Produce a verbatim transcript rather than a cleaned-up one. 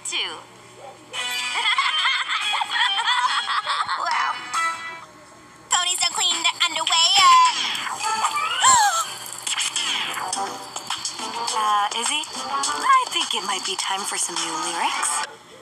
too. Wow. Ponies don't clean their underwear. uh, Izzy, I think it might be time for some new lyrics.